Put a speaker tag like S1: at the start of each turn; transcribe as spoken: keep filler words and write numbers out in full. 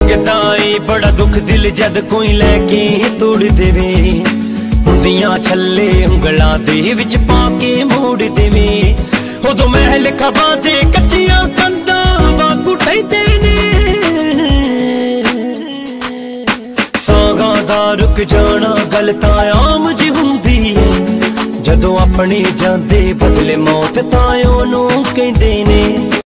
S1: किदाई बड़ा दुख दिल जद कोई लैके तोड़ देवे, हुंदियां छल्ले उंगलां दे विच पाके मोड़ देवे। उदों महल खबा दे कच्चियां कंधां वांगू ढैंदे ने, सांगां दा रुक जाना गल तां आम जी हुंदी है, जदों अपने जांदे बदले मौत तां ओनू कहंदे ने।